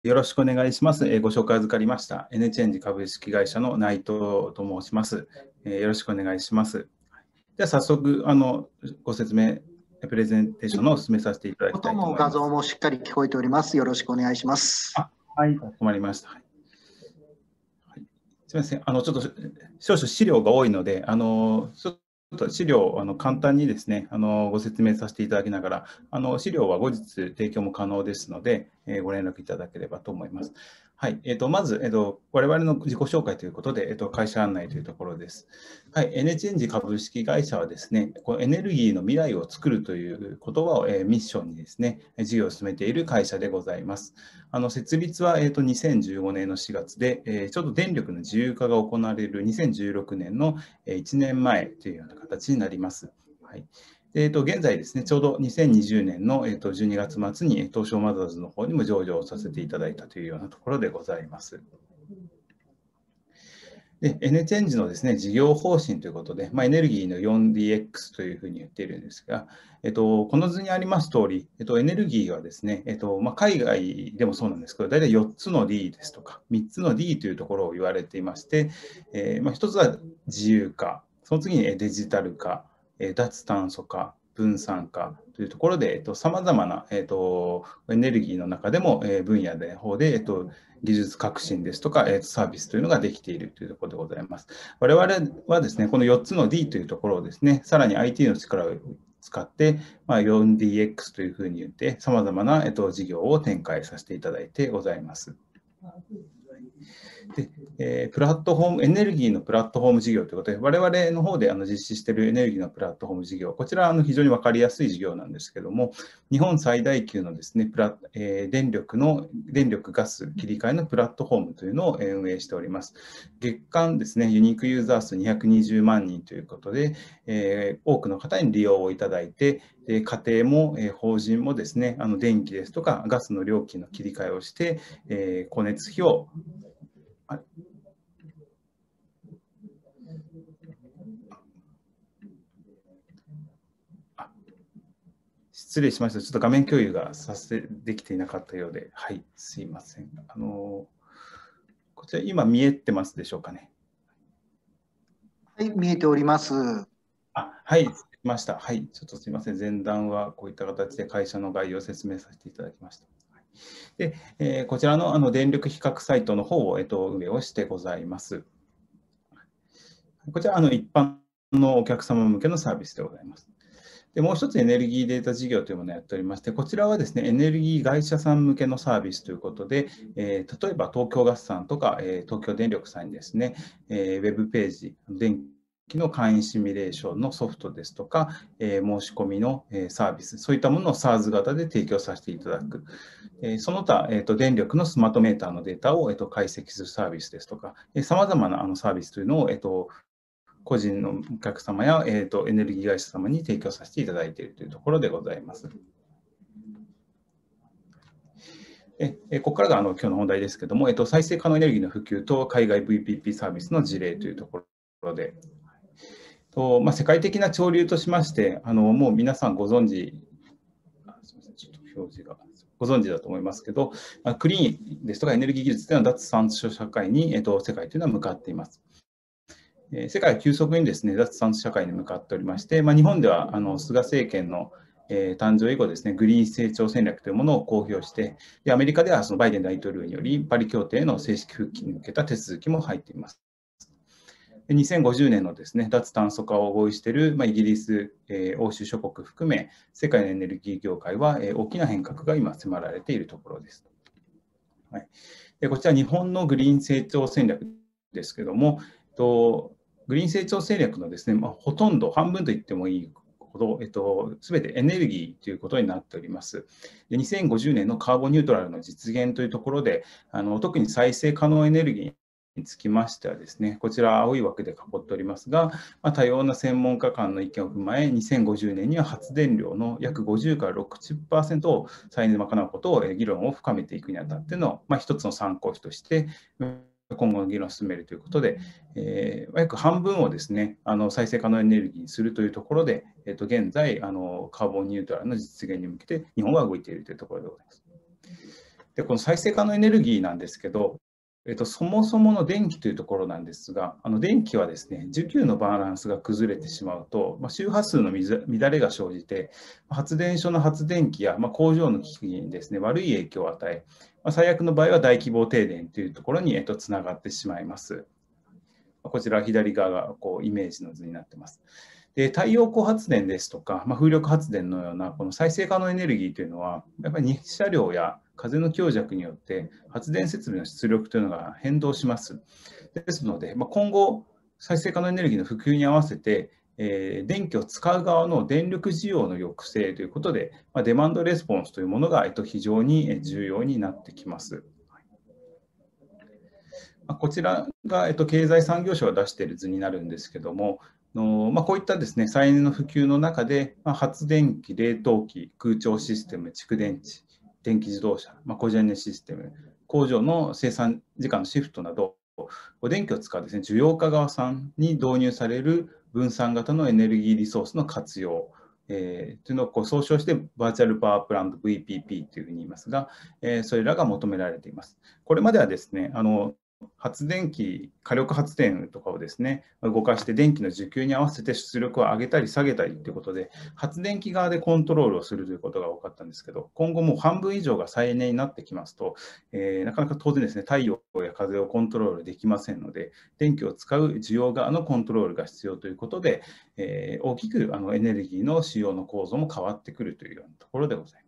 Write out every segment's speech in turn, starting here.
よろしくお願いします。ご紹介預かりました。N チェンジ株式会社の内藤と申します。よろしくお願いします。では早速ご説明、プレゼンテーションを進めさせていただきた音もいと思います。 画像もしっかり聞こえております。よろしくお願いします。 はい、かしこまりました。はい、すみません、ちょっと少々資料が多いので、ちょっと資料を簡単にですね、ご説明させていただきながら、資料は後日提供も可能ですので、ご連絡いただければと思います。はい、まず、我々の自己紹介ということで、会社案内というところです。はい、N チェンジ株式会社はですね、このエネルギーの未来を作るという言葉を、ミッションにですね、事業を進めている会社でございます。設立は、2015年の4月で、ちょうど電力の自由化が行われる2016年の1年前というような形になります。はい、現在ですね、ちょうど2020年の12月末に東証マザーズの方にも上場させていただいたというようなところでございます。で、N チェンジのですね、事業方針ということで、エネルギーの 4DX というふうに言っているんですが、この図にあります通り、エネルギーはですね、海外でもそうなんですけど、大体4つの D ですとか、3つの D というところを言われていまして、1つは自由化、その次にデジタル化、脱炭素化、分散化というところで、さまざまな、エネルギーの中でも、分野の方で、技術革新ですとか、サービスというのができているというところでございます。我々はですね、この4つの D というところをですね、さらに IT の力を使って、4DX というふうに言って、さまざまな、事業を展開させていただいてございます。で、プラットフォーム、エネルギーのプラットフォーム事業ということで、我々の方で実施しているエネルギーのプラットフォーム事業、こちらは非常に分かりやすい事業なんですけども、日本最大級のですね、電力、ガス切り替えのプラットフォームというのを運営しております。月間ですね、ユニークユーザー数220万人ということで、多くの方に利用をいただいて、家庭も法人もですね、電気ですとかガスの料金の切り替えをして、光熱費を失礼しました。ちょっと画面共有ができていなかったようで、はい、すいません。こちら、今見えてますでしょうかね。 はい、見えております。 はい、失礼しました。はい、ちょっとすいません。前段はこういった形で会社の概要を説明させていただきました。で、こちらの電力比較サイトの方を、運営をしてございます。こちら一般のお客様向けのサービスでございます。でもう一つエネルギーデータ事業というものをやっておりまして、こちらはですね、エネルギー会社さん向けのサービスということで、例えば東京ガスさんとか、東京電力さんにですね、ウェブページ、電気の簡易シミュレーションのソフトですとか、申し込みのサービス、そういったものを SaaS 型で提供させていただく。その他、電力のスマートメーターのデータを解析するサービスですとか、さまざまなサービスというのを個人のお客様や、エネルギー会社様に提供させていただいているというところでございます。ここからが今日の本題ですけれども、再生可能エネルギーの普及と海外 VPP サービスの事例というところで、世界的な潮流としまして、もう皆さんご存知、すみません、ちょっと表示が。ご存知だと思いますけど、クリーンですとかエネルギー技術での脱炭素社会に、世界というのは向かっています。世界は急速にですね、脱炭素社会に向かっておりまして、日本では菅政権の誕生以後ですね、グリーン成長戦略というものを公表して、でアメリカではそのバイデン大統領により、パリ協定の正式復帰に向けた手続きも入っています。で2050年のですね、脱炭素化を合意している、イギリス、欧州諸国含め、世界のエネルギー業界は大きな変革が今迫られているところです。はい、でこちら、日本のグリーン成長戦略ですけれども、グリーン成長戦略のですね、ほとんど、半分と言ってもいいほど、すべてエネルギーということになっております。で2050年のカーボンニュートラルの実現というところで、特に再生可能エネルギーにつきましてはですね、こちら青い枠で囲っておりますが、多様な専門家間の意見を踏まえ、2050年には発電量の約50から60%を再エネで賄うことを議論を深めていくにあたっての、一つの参考費として、今後の議論を進めるということで、約半分をですね、再生可能エネルギーにするというところで、現在カーボンニュートラルの実現に向けて日本は動いているというところでございます。 で、この再生可能エネルギーなんですけど、そもそもの電気というところなんですが、電気はですね、需給のバランスが崩れてしまうと、周波数の乱れが生じて、発電所の発電機や、工場の機器にですね、悪い影響を与え、最悪の場合は大規模停電というところに、つながってしまいます。こちら左側がこうイメージの図になっています。で、太陽光発電ですとか、風力発電のようなこの再生可能エネルギーというのは、やっぱり日射量や風の強弱によって発電設備の出力というのが変動します。ですので、今後、再生可能エネルギーの普及に合わせて、電気を使う側の電力需要の抑制ということで、デマンドレスポンスというものが非常に重要になってきます。こちらが経済産業省が出している図になるんですけども、こういったですね、再エネの普及の中で、発電機、冷凍機、空調システム、蓄電池、電気自動車、コジェネシステム、工場の生産時間のシフトなど、電気を使うですね、需要家側さんに導入される分散型のエネルギーリソースの活用、というのを総称してバーチャルパワープラント VPP というふうに言いますが、それらが求められています。これまではですね、発電機、火力発電とかをですね、動かして電気の需給に合わせて出力を上げたり下げたりということで、発電機側でコントロールをするということが多かったんですけど、今後もう半分以上が再エネになってきますと、なかなか当然ですね、太陽や風をコントロールできませんので、電気を使う需要側のコントロールが必要ということで、大きくエネルギーの使用の構造も変わってくるというようなところでございます。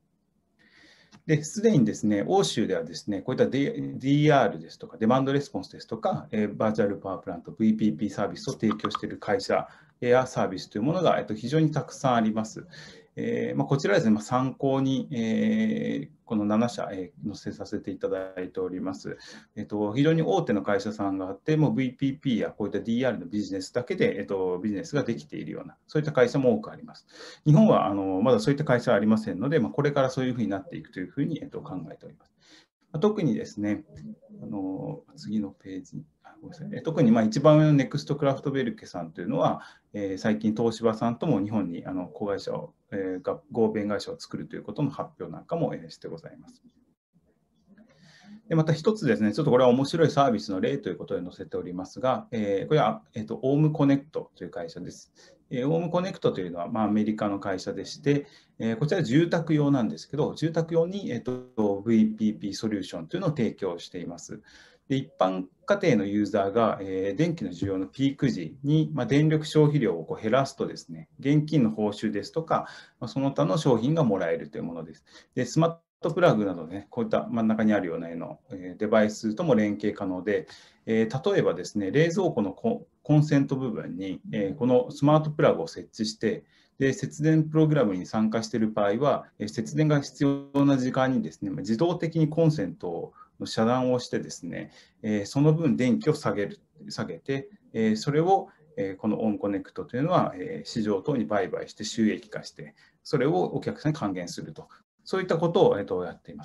すでにですね、欧州ではですね、こういった DR ですとか、デマンドレスポンスですとか、バーチャルパワープラント、VPP サービスを提供している会社やサービスというものが非常にたくさんあります。こちらですね、参考に、この7社、載せさせていただいております。非常に大手の会社さんがあって、もう VPP やこういった DR のビジネスだけで、ビジネスができているような、そういった会社も多くあります。日本はまだそういった会社はありませんので、これからそういうふうになっていくというふうに、考えております。特にですね、次のページ、ごめんなさい、特に一番上のネクストクラフトベルケさんというのは、最近、東芝さんとも日本に子会社を、合弁会社を作るということの発表なんかもしてございます。でまた一つですね、ちょっとこれは面白いサービスの例ということで載せておりますが、これは、オウムコネクトという会社です。オウムコネクトというのは、アメリカの会社でして、こちら住宅用なんですけど、住宅用に、VPP ソリューションというのを提供しています。で一般家庭のユーザーが、電気の需要のピーク時に、電力消費量を減らすとですね、現金の報酬ですとか、その他の商品がもらえるというものです。でスマートプラグなどね、こういった真ん中にあるような絵のデバイスとも連携可能で、例えばですね、冷蔵庫のコンセント部分に、このスマートプラグを設置して、で節電プログラムに参加している場合は、節電が必要な時間にですね、自動的にコンセントの遮断をしてですね、その分電気を下げて、それをこのオンコネクトというのは市場等に売買して収益化して、それをお客さんに還元すると、そういったことをやっています。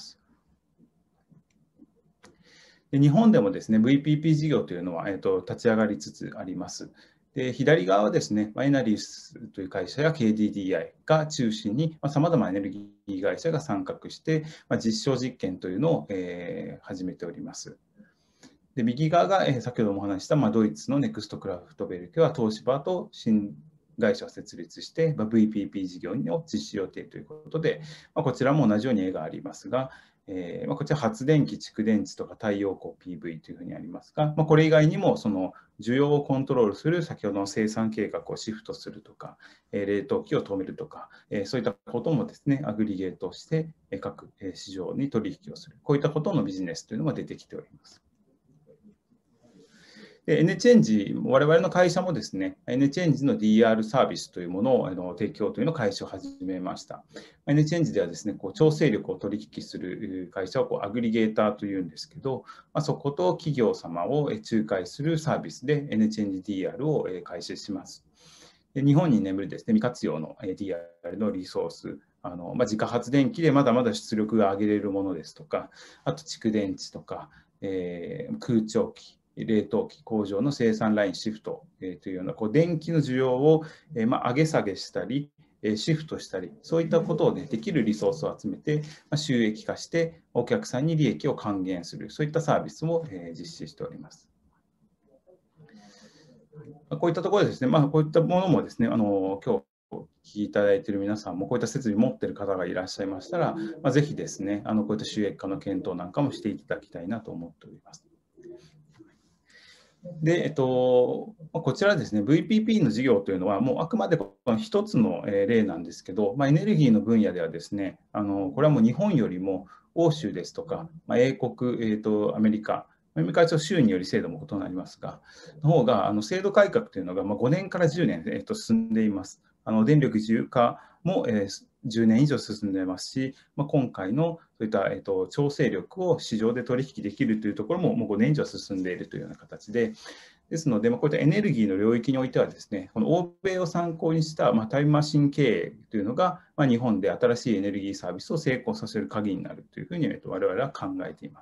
で日本でもですね、VPP 事業というのは立ち上がりつつあります。で左側はですね、エナリスという会社や KDDI が中心に、さまざまなエネルギー会社が参画して、実証実験というのを始めております。で右側が先ほどもお話ししたドイツのネクストクラフトベルクは東芝と新会社を設立して、VPP 事業を実施予定ということで、こちらも同じように絵がありますが、こちら発電機、蓄電池とか太陽光 PV というふうにありますが、これ以外にもその需要をコントロールする先ほどの生産計画をシフトするとか、冷凍機を止めるとか、そういったこともですね、アグリゲートして各市場に取引をする、こういったことのビジネスというのが出てきております。で N チェンジ、我々の会社もですね、N チェンジの DR サービスというものを提供というのを開始を始めました。N チェンジではですね、調整力を取引する会社をアグリゲーターというんですけど、そこと企業様を仲介するサービスで N チェンジ DR を開始します。で日本に眠るですね、未活用の DR のリソース、自家発電機でまだまだ出力が上げれるものですとか、あと蓄電池とか、空調機、冷凍機、工場の生産ラインシフト、というような電気の需要を上げ下げしたり、 シフトしたり、そういったことを、ね、できるリソースを集めて、収益化して、お客さんに利益を還元する、そういったサービスも実施しております。こういったところでですね、こういったものもですね、今日お聞きいただいている皆さんも、こういった設備を持っている方がいらっしゃいましたら、ぜひですね、こういった収益化の検討なんかもしていただきたいなと思っております。で、こちらですね、VPP の事業というのは、もうあくまでこの一つの例なんですけど、エネルギーの分野ではですね、これはもう日本よりも欧州ですとか、英国、アメリカは州により制度も異なりますが、の方が制度改革というのが5年から10年、進んでいます。電力自由化も、10年以上進んでいますし、今回のそういった、調整力を市場で取引できるというところも、もう5年以上進んでいるというような形で、ですので、こういったエネルギーの領域においてはですね、この欧米を参考にしたタイムマシン経営というのが、日本で新しいエネルギーサービスを成功させる鍵になるというふうに我々は考えています。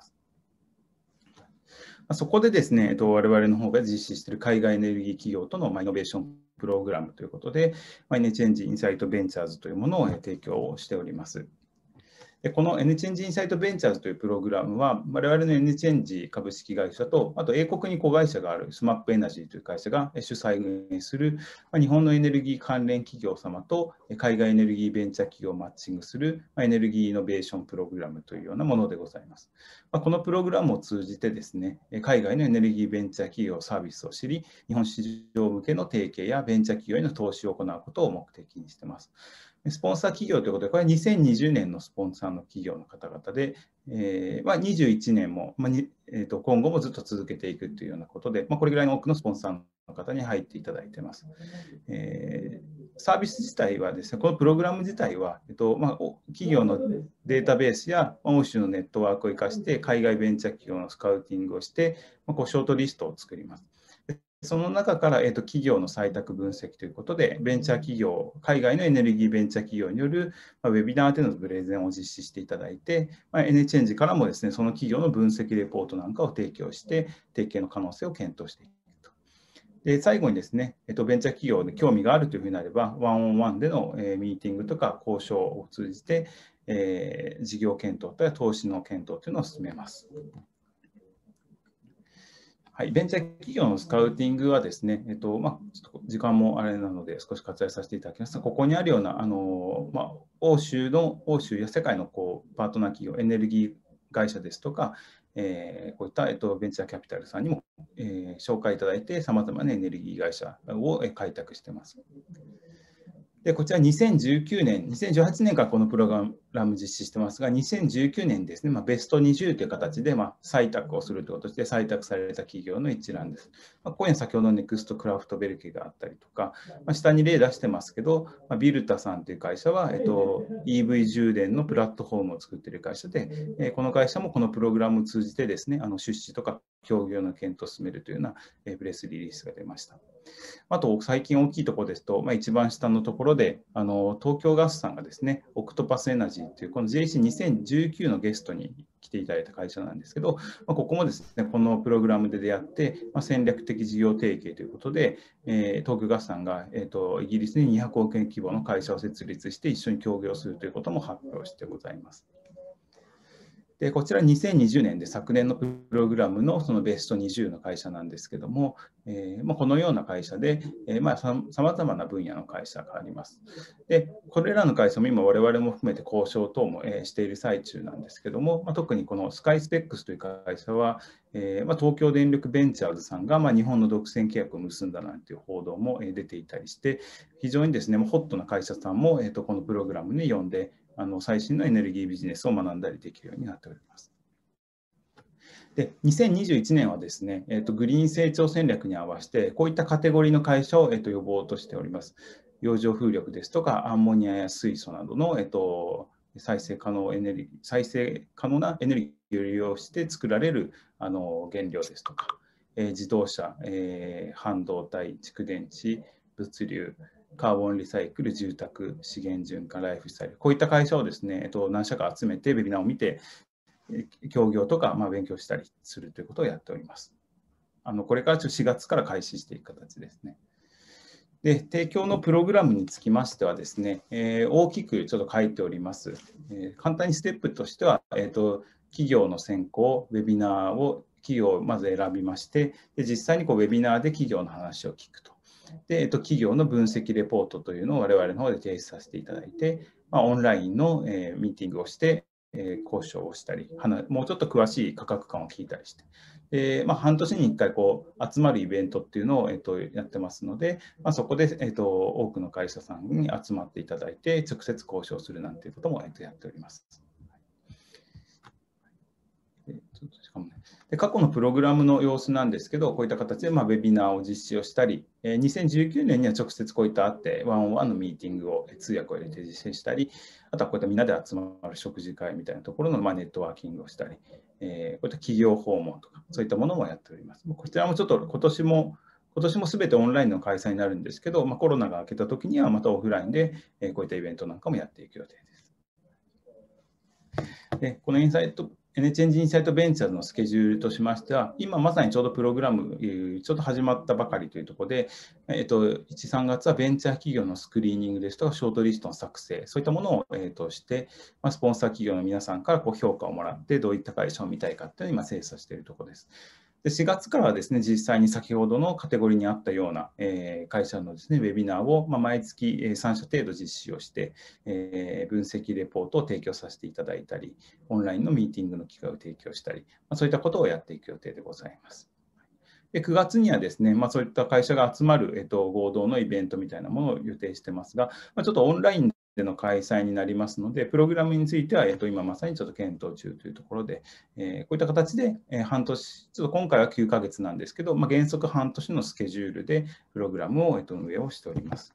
そこでですね、我々の方が実施している海外エネルギー企業とのイノベーションプログラムということで、エネチェンジインサイトベンチャーズというものを提供しております。この N チェンジインサイトベンチャーズというプログラムは、我々の N チェンジ株式会社と、あと英国に子会社があるスマップエナジーという会社が主催運営する日本のエネルギー関連企業様と海外エネルギーベンチャー企業をマッチングするエネルギーイノベーションプログラムというようなものでございます。このプログラムを通じてですね、海外のエネルギーベンチャー企業サービスを知り、日本市場向けの提携やベンチャー企業への投資を行うことを目的にしています。スポンサー企業ということで、これは2020年のスポンサーの企業の方々で、21年も、今後もずっと続けていくというようなことで、これぐらいの多くのスポンサーの方に入っていただいています。サービス自体はですね、このプログラム自体は、企業のデータベースや欧州のネットワークを生かして、海外ベンチャー企業のスカウティングをして、ショートリストを作ります。その中から、企業の採択分析ということで、ベンチャー企業、海外のエネルギーベンチャー企業による、ウェビナーでのプレゼンを実施していただいて、N チェンジからもですね、その企業の分析レポートなんかを提供して、提携の可能性を検討していくと。で、最後にですね、ベンチャー企業で興味があるというふうになれば、ワンオンワンでのミーティングとか交渉を通じて、事業検討と投資の検討というのを進めます。はい、ベンチャー企業のスカウティングはですね、ちょっと時間もあれなので少し割愛させていただきますと、ここにあるような欧州や世界のパートナー企業、エネルギー会社ですとか、こういった、ベンチャーキャピタルさんにも、紹介いただいて、さまざまなエネルギー会社を開拓しています。で、こちら2019年、2018年からこのプログラム実施してますが、2019年ですね、ベスト20という形で採択をするということで、採択された企業の一覧です。ここに先ほどのネクストクラフトベルケがあったりとか、下に例出してますけど、ビルタさんという会社は、EV 充電のプラットフォームを作っている会社で、この会社もこのプログラムを通じてですね、出資とか協業の検討を進めるというようなプレスリリースが出ました。あと、最近大きいところですと、一番下のところで、東京ガスさんがですね、オクトパスエナジーという、この JEC2019 のゲストに来ていただいた会社なんですけど、ここもですね、このプログラムで出会って、戦略的事業提携ということで、東京ガスさんが、イギリスに200億円規模の会社を設立して、一緒に協業するということも発表してございます。でこちら2020年で昨年のプログラムのそのベスト20の会社なんですけども、このような会社で、さまざまな分野の会社があります。で、これらの会社も今我々も含めて交渉等もしている最中なんですけども、特にこのスカイスペックスという会社は、東京電力ベンチャーズさんが日本の独占契約を結んだなんていう報道も出ていたりして、非常にですね、ホットな会社さんもこのプログラムに呼んで、最新のエネルギービジネスを学んだりできるようになっております。で、2021年はですね、グリーン成長戦略に合わせて、こういったカテゴリーの会社を呼ぼうとしております。洋上風力ですとか、アンモニアや水素などの再生可能なエネルギーを利用して作られる原料ですとか、自動車、半導体、蓄電池、物流、カーボンリサイクル、住宅、資源循環、ライフスタイル、こういった会社をですね、何社か集めて、ウェビナーを見て、協業とか勉強したりするということをやっております。これから4月から開始していく形ですね。 で、提供のプログラムにつきましてはですね、大きくちょっと書いております。簡単にステップとしては、企業の選考、ウェビナーを企業をまず選びまして、で実際にウェビナーで企業の話を聞くと。で、企業の分析レポートというのを我々の方で提出させていただいて、オンラインの、ミーティングをして、交渉をしたり、もうちょっと詳しい価格感を聞いたりして、で半年に1回集まるイベントっていうのを、やってますので、そこで、多くの会社さんに集まっていただいて、直接交渉するなんていうことも、やっております。で過去のプログラムの様子なんですけど、こういった形でウェビナーを実施をしたり、2019年には直接こういった会ってワンオンワンのミーティングを通訳を入れて実施したり、あとはこういったみんなで集まる食事会みたいなところのネットワーキングをしたり、こういった企業訪問とか、そういったものもやっております。こちらもちょっと今年も全てオンラインの開催になるんですけど、コロナが明けたときにはまたオフラインでこういったイベントなんかもやっていく予定です。でこのNHエンジンインサイトベンチャーズのスケジュールとしましては、今まさにちょうどプログラム、ちょっと始まったばかりというところで、1、3月はベンチャー企業のスクリーニングですとか、ショートリストの作成、そういったものをして、スポンサー企業の皆さんから評価をもらって、どういった会社を見たいかというのを今、精査しているところです。で4月からはですね、実際に先ほどのカテゴリーにあったような、会社のですね、ウェビナーを、毎月3社程度実施をして、分析レポートを提供させていただいたり、オンラインのミーティングの機会を提供したり、そういったことをやっていく予定でございます。で9月にはですね、そういった会社が集まる、合同のイベントみたいなものを予定してますが、ちょっとオンラインでの開催になりますので、プログラムについては、今まさにちょっと検討中というところで、こういった形で、半年、ちょっと今回は9ヶ月なんですけど、原則半年のスケジュールでプログラムを、運営をしております。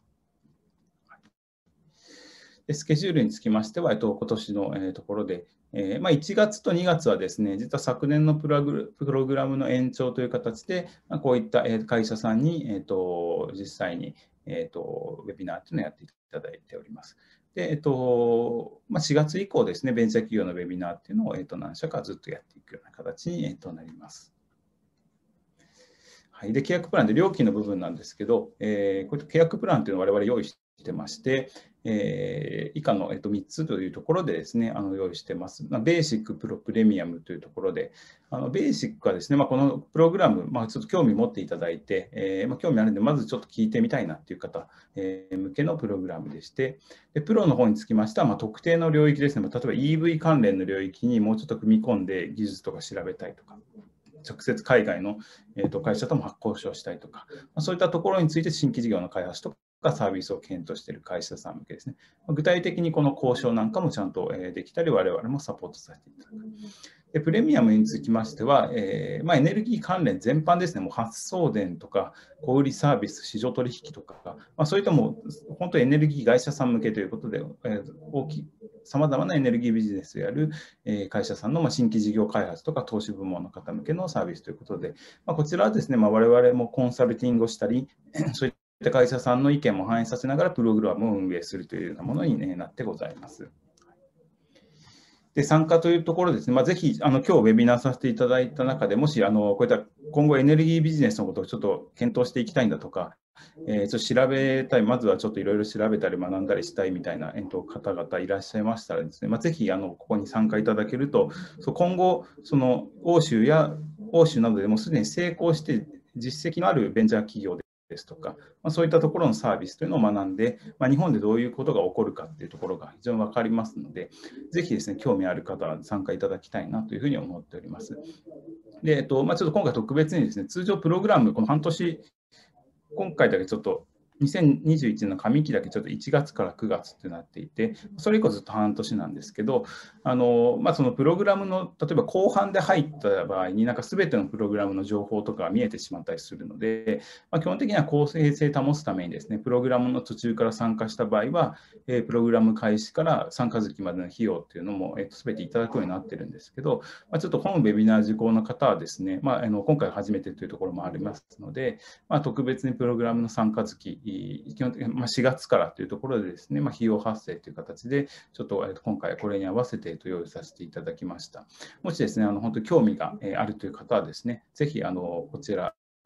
でスケジュールにつきましては、今年のところで、1月と2月はですね、実は昨年のプログラムの延長という形で、こういった会社さんに、実際に、ウェビナーというのをやっていただいております。で、4月以降ですね、ベンチャー企業のウェビナーっていうのを、何社かずっとやっていくような形に、なります。はい、で契約プランで料金の部分なんですけど、こういった契約プランというのを我々用意してまして、以下の3つというところでですね、用意してます。ベーシック、プロ、プレミアムというところで、ベーシックはですね、このプログラム、ちょっと興味持っていただいて、興味あるので、まずちょっと聞いてみたいなという方、向けのプログラムでして、でプロの方につきましては、特定の領域ですね、例えば EV 関連の領域にもうちょっと踏み込んで技術とか調べたいとか、直接海外の会社とも交渉したいとか、そういったところについて新規事業の開発とかサービスを検討している会社さん向けですね。具体的にこの交渉なんかもちゃんとできたり、我々もサポートさせていただく。でプレミアムにつきましては、エネルギー関連全般ですね、もう発送電とか、小売サービス、市場取引とか、そういったもう本当にエネルギー会社さん向けということで、さまざまなエネルギービジネスをやる会社さんの新規事業開発とか投資部門の方向けのサービスということで、こちらはですね、我々もコンサルティングをしたり、そういった会社さんの意見も反映させながらプログラムを運営するというようなものになってございます。で参加というところですね、ぜひ今日ウェビナーさせていただいた中で、もしこういった今後エネルギービジネスのことをちょっと検討していきたいんだとか、ちょっと調べたい、まずはちょっといろいろ調べたり学んだりしたいみたいな方々いらっしゃいましたらですね、ぜひここに参加いただけると、今後、欧州などでもすでに成功して実績のあるベンチャー企業ですとか、そういったところのサービスというのを学んで、日本でどういうことが起こるかというところが非常に分かりますので、ぜひですね、興味ある方は参加いただきたいなというふうに思っております。で、ちょっと今回特別にですね、通常プログラム、この半年、今回だけちょっと2021年の上期だけちょっと1月から9月となっていて、それ以降ずっと半年なんですけど、そのプログラムの例えば後半で入った場合に、全てのプログラムの情報とかが見えてしまったりするので、基本的には公正性を保つためにですね、プログラムの途中から参加した場合は、プログラム開始から参加月までの費用というのも全ていただくようになっているんですけど、ちょっと本ウェビナー受講の方はですね、今回初めてというところもありますので、特別にプログラムの参加月、基本的に4月からというところでですね、費用発生という形で、ちょっと今回これに合わせて用意させていただきました。もしですね、本当に興味があるという方はですね、ぜひこちら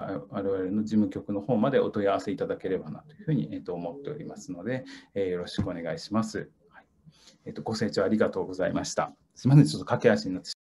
我々の事務局の方までお問い合わせいただければなというふうに思っておりますので、よろしくお願いします。はい、ご清聴ありがとうございました。すみません、ちょっと駆け足になって